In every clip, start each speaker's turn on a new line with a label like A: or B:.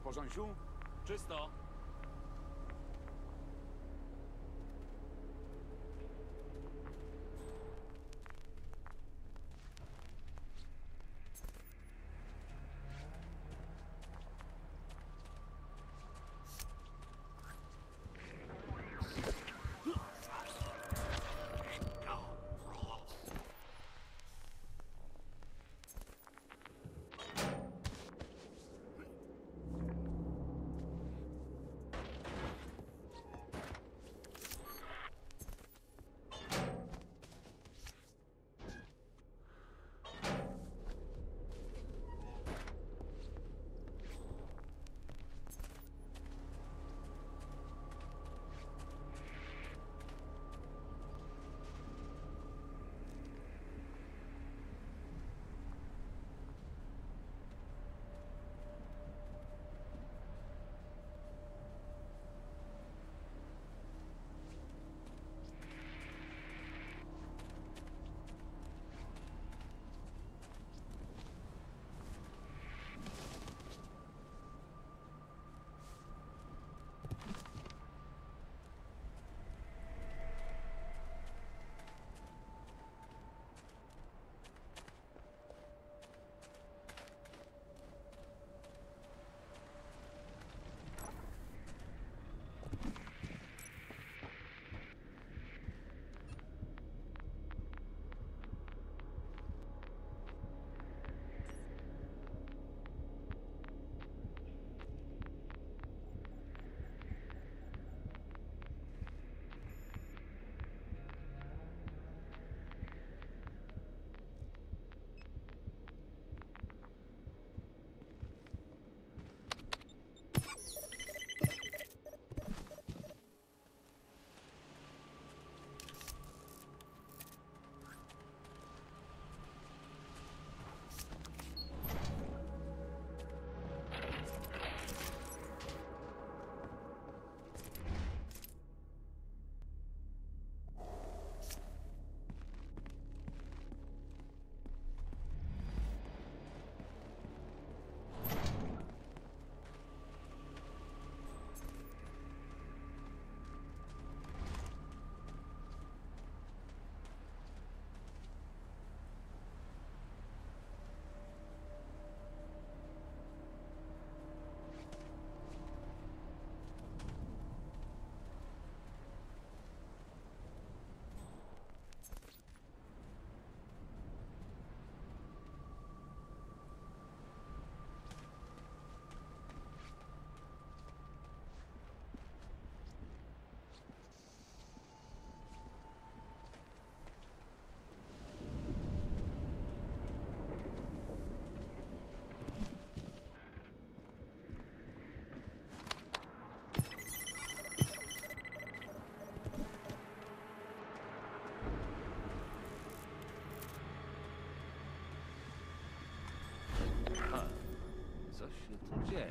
A: porządku?
B: Czysto.
C: Coś się tu dzieje.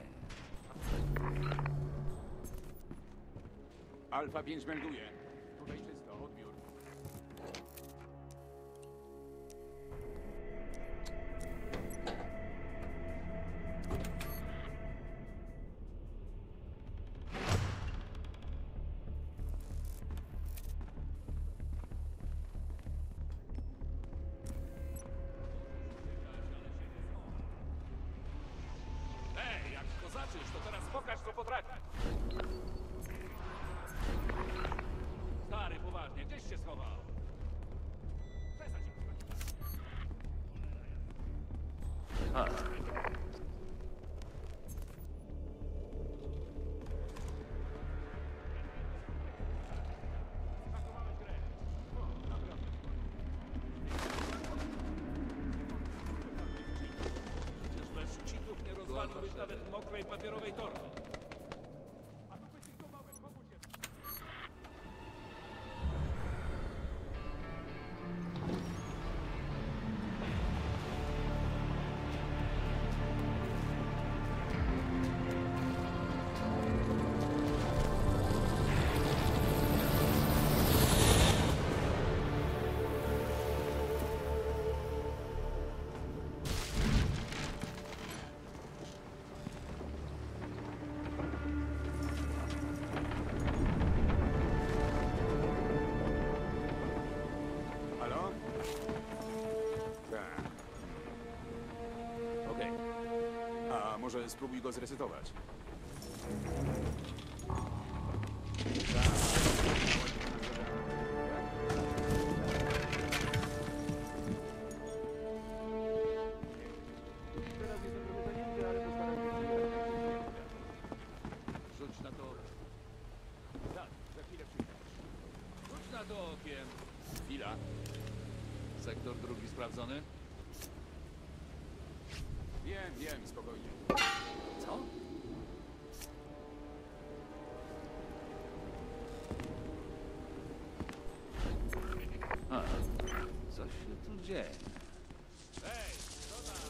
A: Alfa 5 melduje. Tutaj czysto, odbiór.
B: Ej, jak kozaczysz, to teraz pokaż, co potrafisz. Stary, poważnie, gdzieś się schował? Przesadź się.
C: Ha.
B: Zhakowałeś grę. O, naprawdę. Przecież bez cheatów nie rozwaliłbyś nawet mokrej papierowej torby. A tu wycinkowałem, pomóż się.
A: Może spróbuj go zresetować.
B: Rzuć na to...
A: Tak, za chwilę przyjdę.
B: Rzuć na to okiem.
A: Chwila.
B: Sektor drugi sprawdzony?
A: Wiem, spokojnie.
C: Co? A, coś się tu dzieje.
B: Ej, co tam?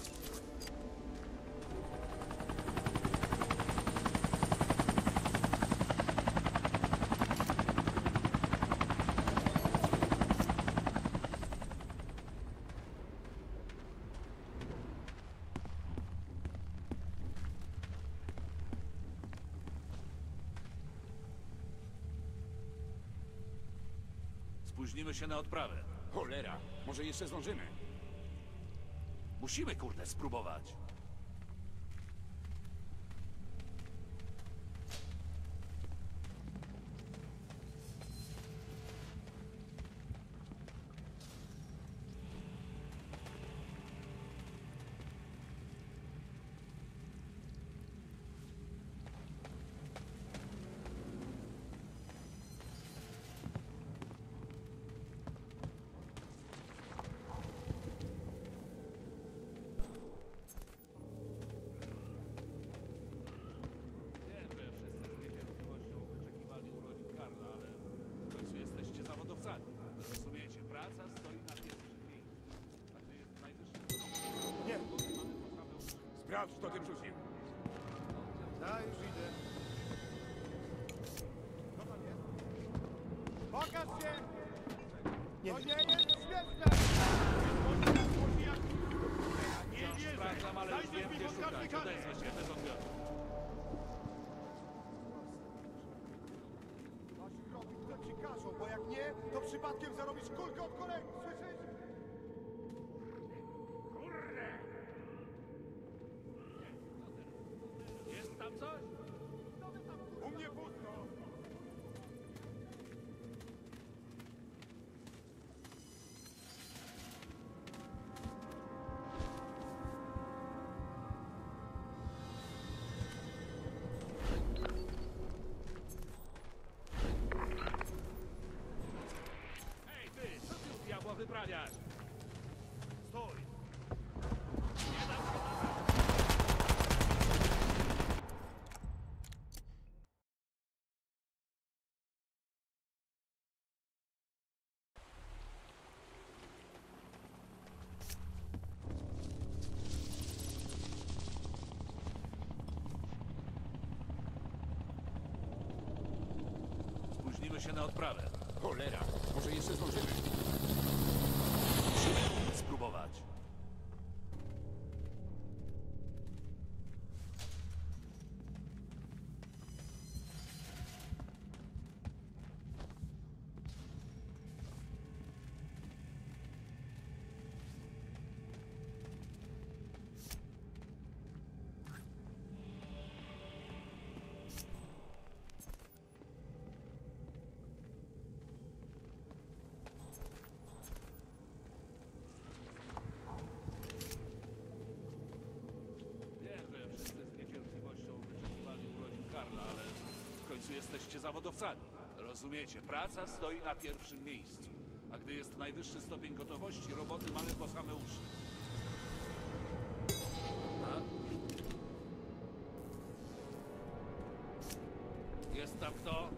B: Spóźnimy się na odprawę.
A: Cholera, może jeszcze zdążymy.
B: Musimy, kurde, spróbować. Wiem, że wszyscy z niecierpliwością wyczekiwali urodzin Karla, ale w końcu jesteście zawodowcami. Rozumiecie, praca stoi na pierwszym miejscu. A gdy jest najwyższy
A: Nie.
B: mamy podstawę
A: Sprawdź, kto tym rzucił.
D: Już idę. Co tam jest? Pokaż się! To nie jest śmieszne! Nie
B: wciąż
D: wierzę!
B: sprawdzam, ale już
D: Znajdziesz
B: wiem,
D: mi
B: gdzie
D: podkarny
B: szukać.
D: karny!
B: Odezwę się bez odbioru.
D: Masz robić, co ci każą, bo jak nie, to przypadkiem zarobisz kulkę od kolegów, słyszysz?
B: Jest tam coś?
D: U mnie pusto!
B: Hej, ty, co ty u diabła wyprawiasz?
D: Stój!
B: Nie dam się na... Spóźnimy się na odprawę.
A: Cholera, może jeszcze zdążymy.
B: Musimy spróbować. Wiem, że wszyscy z niecierpliwością wyczekiwali urodzin Karla, ale w końcu jesteście zawodowcami. Rozumiecie, praca stoi na pierwszym miejscu. A gdy jest najwyższy stopień gotowości, roboty mamy po same uszy. A? Jest tam kto?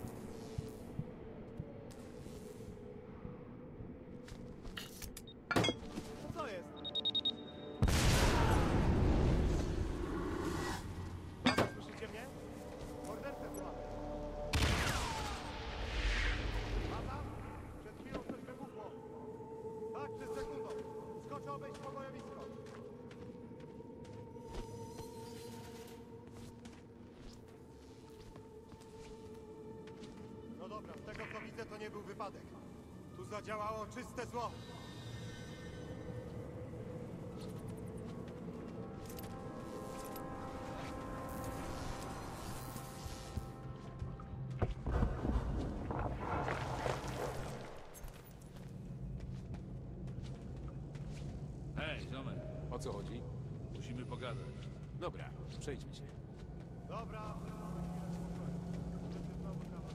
D: Co jest? Słyszycie mnie? Mordercę tu mamy. Adam? Przed chwilą coś wybuchło. Tak, przed sekundą. Skoczę obejść pobojowisko. No dobra, z tego co widzę to nie był wypadek. Tu zadziałało czyste zło.
A: co chodzi?
B: Musimy pogadać.
A: Dobra, przejdźmy się.
D: Dobra, mamy chwilę spokoju. Będziecie znowu kawał.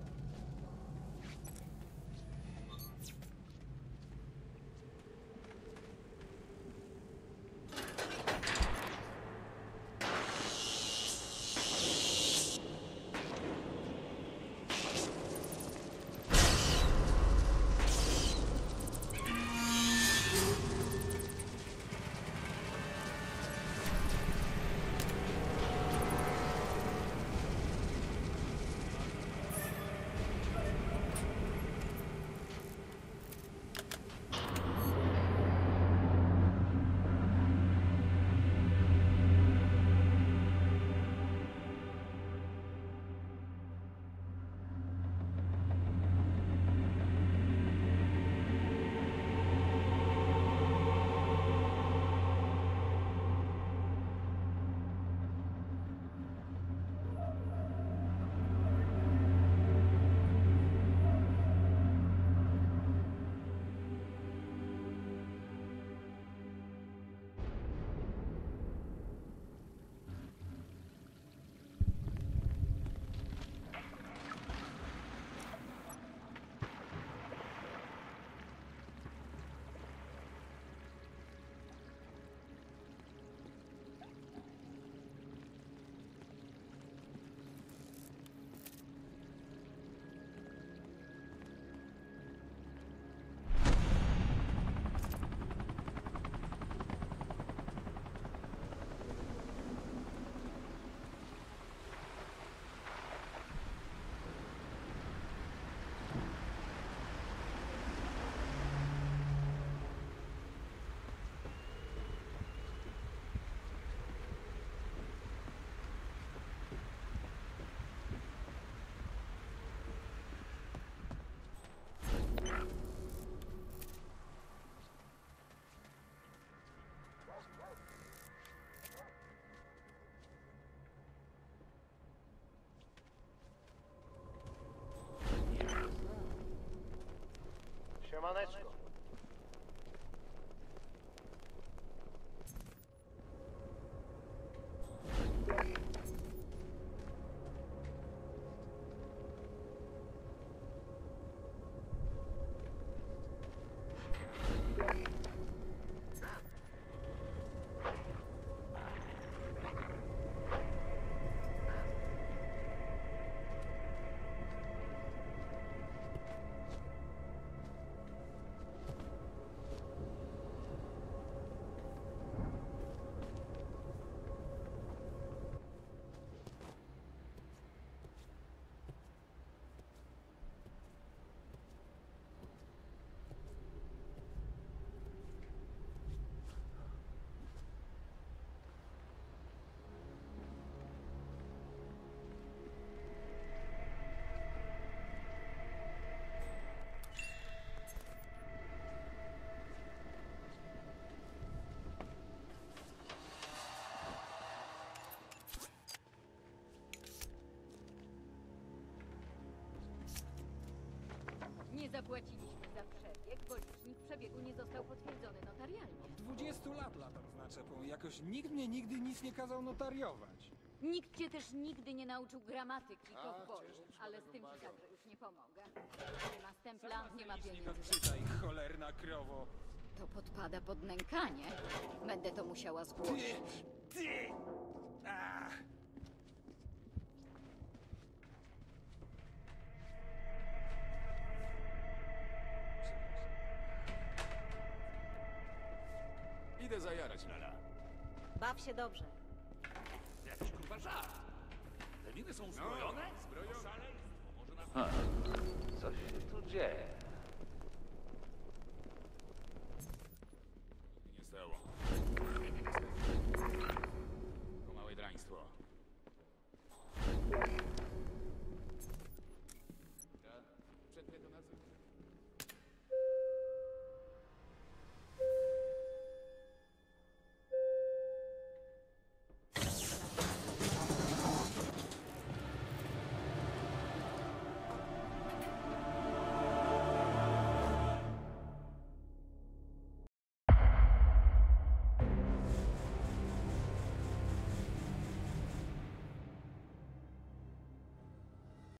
D: Siemaneczko.
E: Nie zapłaciliśmy za przebieg, bo licznik przebiegu nie został potwierdzony notarialnie.
F: 20 lat latam z naczepą i jakoś nikt mnie nigdy nic nie kazał notariować.
E: Nikt cię też nigdy nie nauczył gramatyki kowboju, ale z tym ci także już nie pomogę. Nie ma stempla, nie ma pieniędzy.
F: Czytaj, cholerna krowo.
E: To podpada pod nękanie. Będę to musiała zgłosić.
F: Ty! Ach.
A: Idę zajarać, Lala.
G: Baw się dobrze.
B: Jakiś kurwa żart. Te miny są uzbrojone?
A: Zbrojone.
B: Szaleństwo, może nas...
C: Ha, coś się tu dzieje.